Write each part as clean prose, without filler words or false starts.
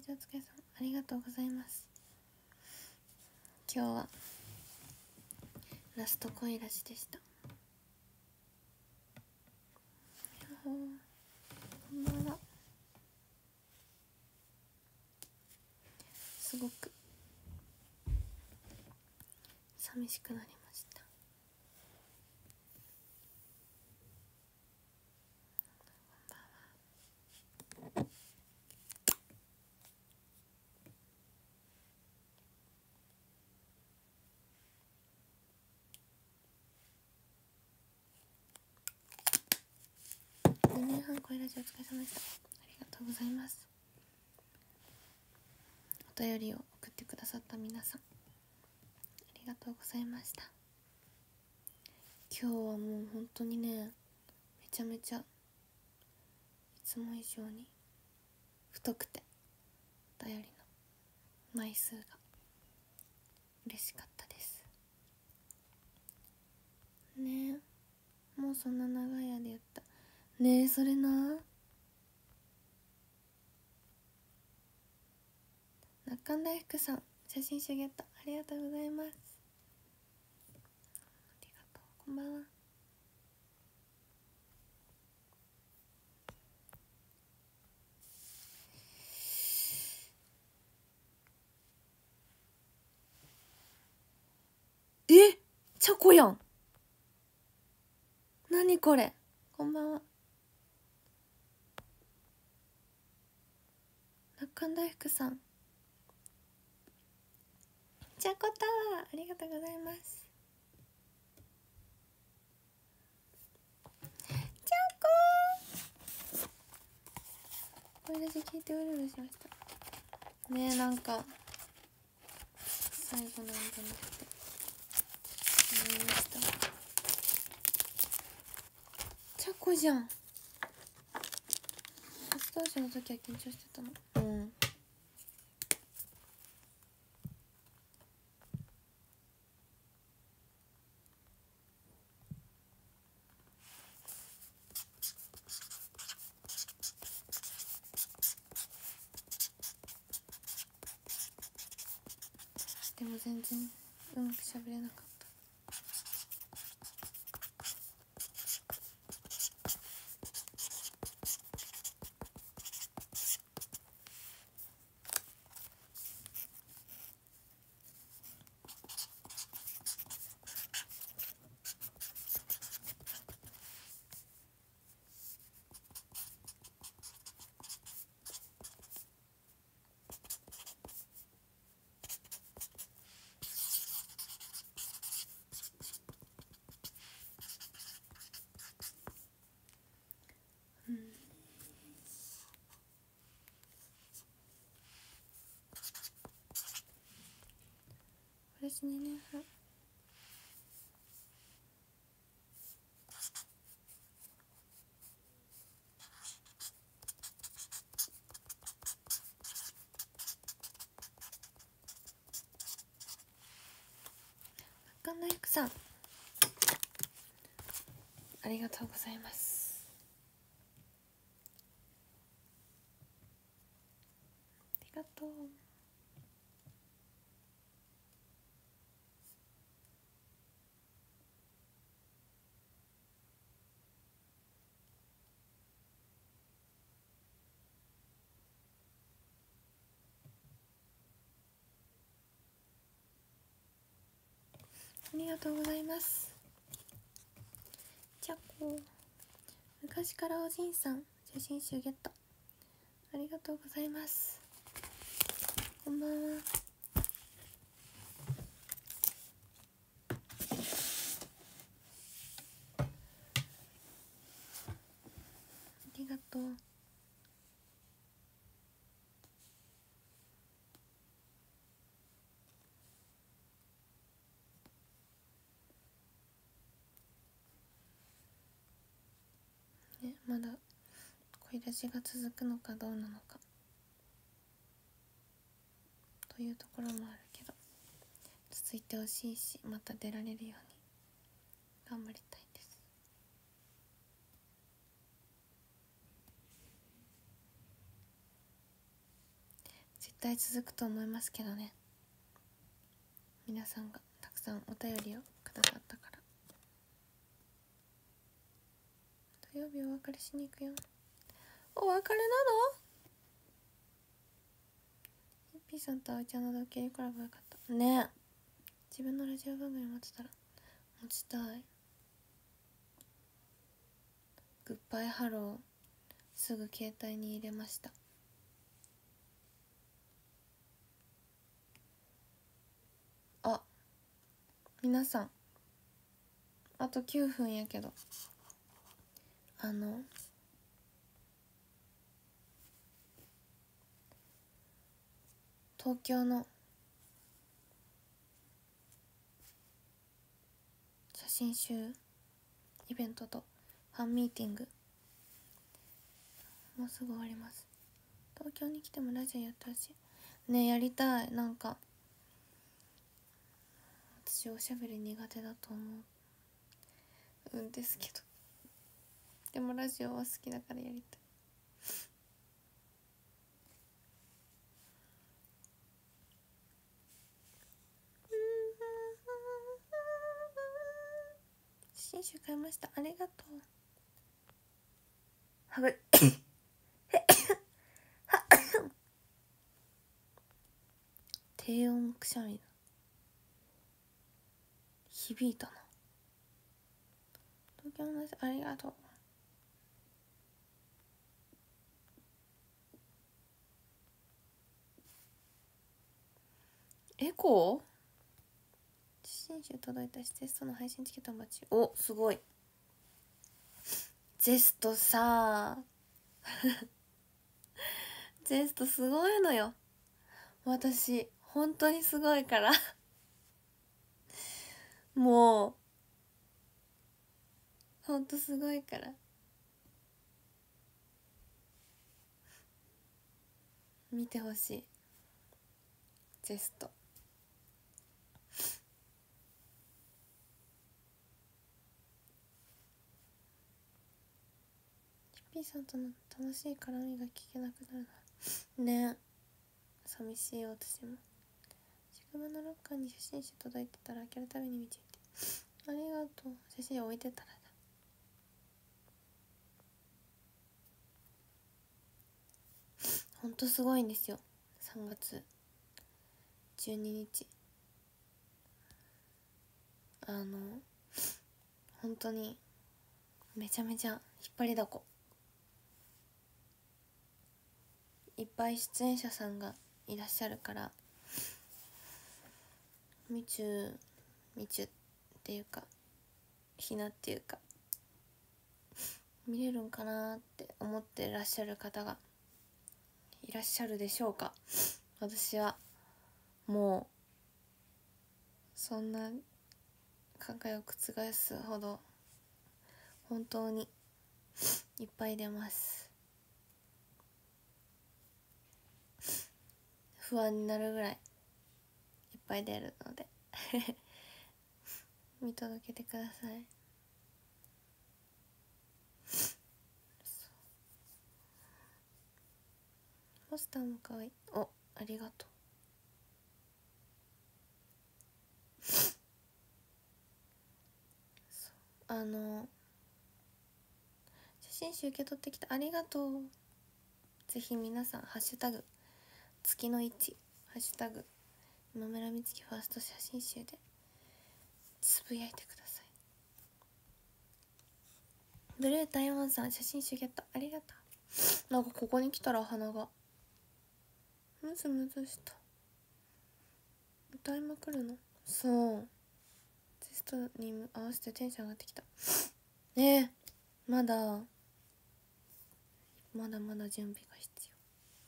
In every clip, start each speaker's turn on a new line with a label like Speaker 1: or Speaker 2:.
Speaker 1: ジお疲れ様、ありがとうございます。今日はラスト恋ラジでした。こんばんは。すごく寂しくなりました。2年半恋ラジお疲れ様でした。ありがとうございます。お便りを送ってくださった皆さん、ありがとうございました。今日はもう本当にね、めちゃめちゃいつも以上に太くてお便りの枚数が嬉しかったですね。もうそんな長い間でやったねえ。それな、中大福さん、写真集ゲットありがとうございます。ありがとう。こんばんは。え、チョコやん。なにこれ。こんばんは。中大福さん、チョコタワーありがとうございます。チョコこれだけ聞いてうるうるしましたね。え、なんか最後なんだなって思いました。チョコじゃん。初登場の時は緊張してたの。でも全然うまく喋れなかった。私2年半。中大福さん、ありがとうございます。ありがとう。ありがとうございます。チャコ、昔からおじいさん、写真集ゲットありがとうございます。こんばんは。ありがとう。ね、まだ恋ラジが続くのかどうなのかというところもあるけど、続いてほしいし、また出られるように頑張りたいです。 対続くと思いますけどね。皆さんがたくさんお便りをくださったから。土曜日お別れしに行くよ。お別れなの？ヒッピーさんとあおいちゃんのドッキリコラボよかったね。自分のラジオ番組持ってたら持ちたい。グッバイハローすぐ携帯に入れました。あ、皆さんあと9分やけど、東京の写真集イベントとファンミーティングもうすぐ終わります。東京に来てもラジオやってほしいね。やりたい。なんか私おしゃべり苦手だと思うんですけど、でもラジオは好きだからやりたい。新種買いました。ありがとう。はぐ低音くしゃみ響いたな。東京の話ありがとう。エコー新種届いたし、テストの配信チケット待ち。お、すごい。ゼストさゼストすごいのよ。私本当にすごいからもうほんとすごいから見てほしい。ゼストヒッピーさんとの楽しい絡みが聞けなくなるなね。寂しい。私も職場のロッカーに写真集届いてたら開けるたびに見ちゃってありがとう。写真置いてたらだ。ほんとすごいんですよ。3月12日本当にめちゃめちゃ引っ張りだこ。いっぱい出演者さんがいらっしゃるから、みちゅっていうかひなっていうか見れるんかなって思ってらっしゃる方がいらっしゃるでしょうか。私はもうそんな考えを覆すほど本当にいっぱい出ます。不安になるぐらいいっぱい出るので見届けてください。ポスターもかわいい。お、ありがとう。写真集受け取ってきた。ありがとう。ぜひ皆さんハッシュタグ月の1ハッシュタグ今村美月ファースト写真集でつぶやいてください。ブルー台湾さん写真集ゲットありがとう。なんかここに来たら鼻がムズムズした。歌いまくるの。そう、テストに合わせてテンション上がってきた。まだまだまだ準備が必要。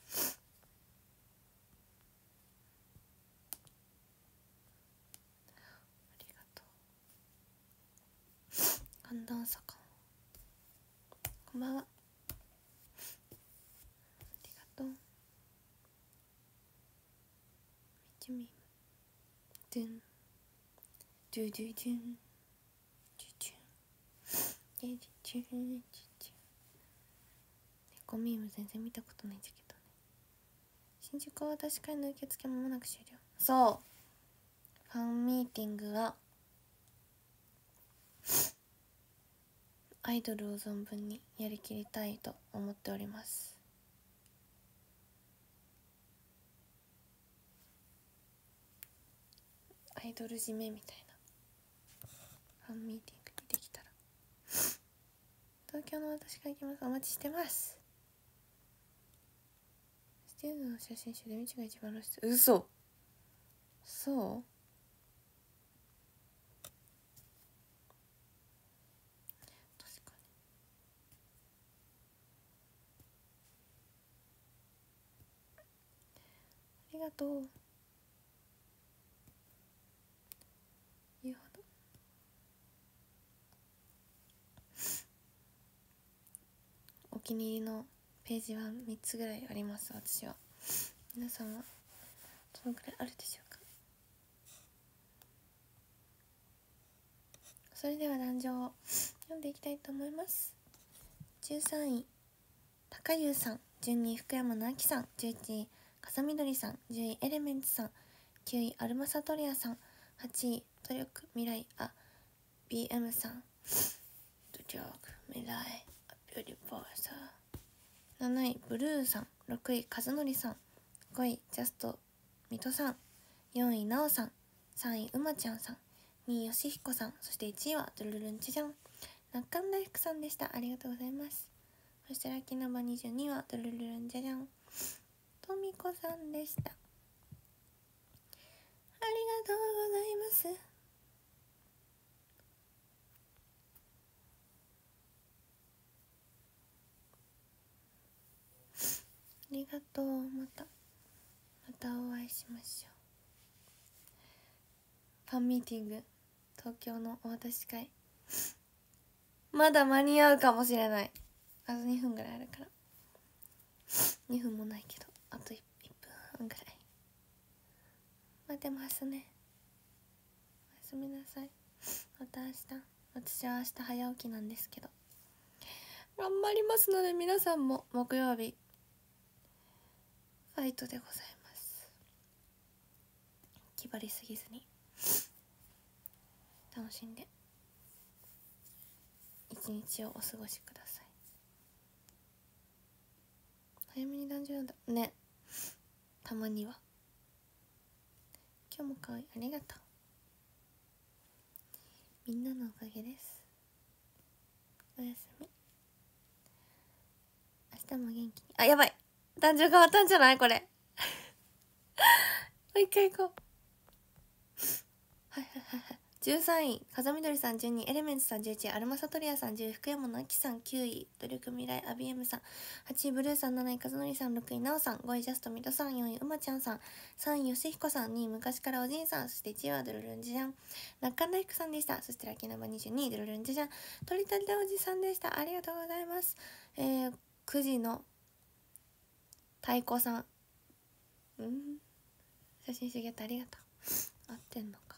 Speaker 1: ありがとう。寒暖差か。こんばんは。ありがとう。みちみドゥンドゥドゥドゥンドゥドゥンドゥドゥドゥン。猫ミーム全然見たことないんだけどね。 新宿は私会の受付まもなく終了。そう、ファンミーティングはアイドルを存分にやりきりたいと思っております。アイドル締めみたいなファンミーティングにできたら。東京の私が行きます。お待ちしてます。スティーズの写真集でみちが一番露出。嘘。そう、確かに。ありがとう。言うほど。お気に入りのページは3つぐらいあります。私は。皆さんはどのくらいあるでしょうか。それでは壇上を読んでいきたいと思います。13位高優さん、12位福山直樹さん、11位笠緑さん、10位エレメンツさん、9位アルマサトリアさん、8位努力未来BM さん、努力未来ビューティフォーさん、7位ブルーさん、6位和則さん、5位ジャスト水戸さん、4位なおさん、3位うまちゃんさん、2位よしひこさん、そして1位はドゥルルンチジャンなっかん大福さんでした。ありがとうございます。そしてラッキーナンバー22はドゥルルルンジャジャンとみこさんでした。ありがとうございます。ありがとう。またお会いしましょう。ファンミーティング東京のお渡し会まだ間に合うかもしれない。あと2分ぐらいあるから。2分もないけどあと 1分半ぐらい待てますね。おやすみなさい。また明日。私は明日早起きなんですけど頑張りますので、皆さんも木曜日ファイトでございます。気張りすぎずに楽しんで一日をお過ごしください。早めに壇上だね、たまには。今日も可愛い、ありがとう。みんなのおかげです。おやすみ。明日も元気に。あ、やばい、壇上変わったんじゃないこれもう一回行こう。はいはいはいはい。13位風みどりさん、12位エレメンツさん、11位アルマサトリアさん、10位福山直樹さん、9位努力未来BM さん、8位ブルーさん、7位和則さん、6位なおさん、5位ジャストミトさん、4位うまちゃんさん、3位よしひこさん、2位昔からおじいさん、そして1位はドゥルルンジジャンなっかん大福さんでした。そしてラッキーナンバー22位ドゥルルンジジャン鳥谷おじさんでした。ありがとうございます。9時の太鼓さん、写真してあげてありがとう。合ってんのか。